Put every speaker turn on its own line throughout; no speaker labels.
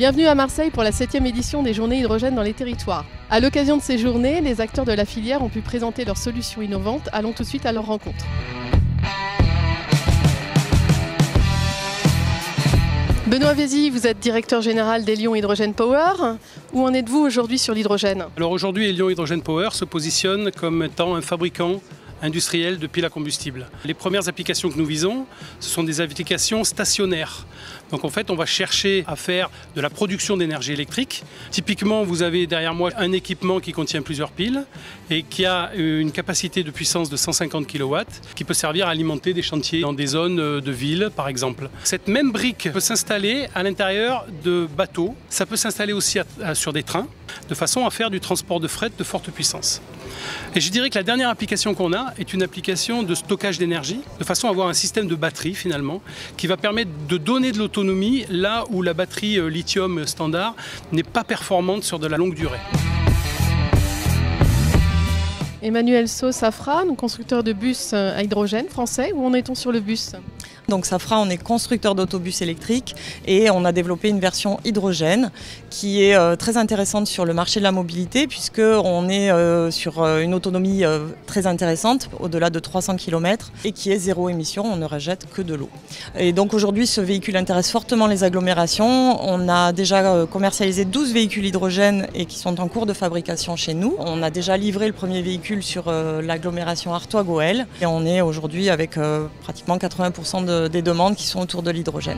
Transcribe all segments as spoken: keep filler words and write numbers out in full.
Bienvenue à Marseille pour la septième édition des Journées Hydrogène dans les territoires. À l'occasion de ces journées, les acteurs de la filière ont pu présenter leurs solutions innovantes. Allons tout de suite à leur rencontre. Benoît Vézy, vous êtes directeur général d'Elion Hydrogen Power. Où en êtes-vous aujourd'hui sur l'hydrogène?
Alors aujourd'hui, Elion Hydrogen Power se positionne comme étant un fabricant industriel de piles à combustible. Les premières applications que nous visons, ce sont des applications stationnaires. Donc en fait, on va chercher à faire de la production d'énergie électrique. Typiquement, vous avez derrière moi un équipement qui contient plusieurs piles et qui a une capacité de puissance de cent cinquante kilowatts qui peut servir à alimenter des chantiers dans des zones de ville, par exemple. Cette même brique peut s'installer à l'intérieur de bateaux. Ça peut s'installer aussi à, à, sur des trains, de façon à faire du transport de fret de forte puissance. Et je dirais que la dernière application qu'on a est une application de stockage d'énergie, de façon à avoir un système de batterie finalement, qui va permettre de donner de l'autonomie là où la batterie lithium standard n'est pas performante sur de la longue durée.
Emmanuel Saut, Safra, constructeur de bus à hydrogène français. Où en est-on sur le bus ?
Donc Safra, on est constructeur d'autobus électriques et on a développé une version hydrogène qui est euh, très intéressante sur le marché de la mobilité puisqu'on est euh, sur euh, une autonomie euh, très intéressante, au-delà de trois cents kilomètres et qui est zéro émission, on ne rejette que de l'eau. Et donc aujourd'hui, ce véhicule intéresse fortement les agglomérations. On a déjà euh, commercialisé douze véhicules hydrogène et qui sont en cours de fabrication chez nous. On a déjà livré le premier véhicule sur euh, l'agglomération Artois-Gohelle et on est aujourd'hui avec euh, pratiquement quatre-vingts pour cent de des demandes qui sont autour de l'hydrogène.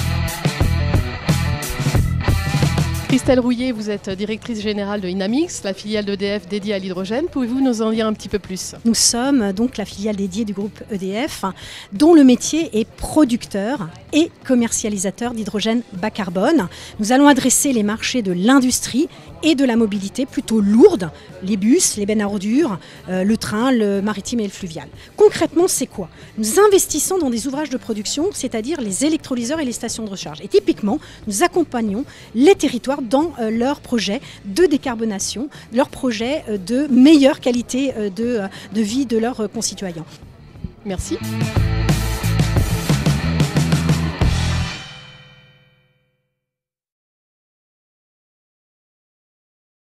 Christelle Rouillet, vous êtes directrice générale de Inamix, la filiale d'E D F dédiée à l'hydrogène. Pouvez-vous nous en dire un petit peu plus?
Nous sommes donc la filiale dédiée du groupe E D F, dont le métier est producteur et commercialisateur d'hydrogène bas carbone. Nous allons adresser les marchés de l'industrie et de la mobilité plutôt lourde, les bus, les bennes à ordures, euh, le train, le maritime et le fluvial. Concrètement, c'est quoi? Nous investissons dans des ouvrages de production, c'est-à-dire les électrolyseurs et les stations de recharge. Et typiquement, nous accompagnons les territoires dans euh, leurs projets de décarbonation, leurs projets euh, de meilleure qualité euh, de, euh, de vie de leurs euh, concitoyens.
Merci.